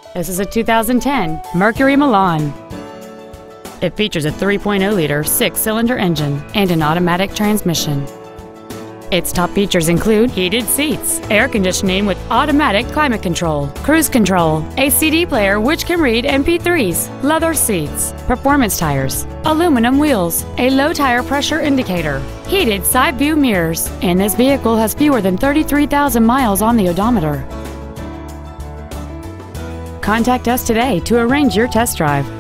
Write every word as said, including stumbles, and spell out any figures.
This is a two thousand ten Mercury Milan. It features a three point oh liter six-cylinder engine and an automatic transmission. Its top features include heated seats, air conditioning with automatic climate control, cruise control, a C D player which can read M P threes, leather seats, performance tires, aluminum wheels, a low tire pressure indicator, heated side view mirrors, and this vehicle has fewer than thirty-three thousand miles on the odometer. Contact us today to arrange your test drive.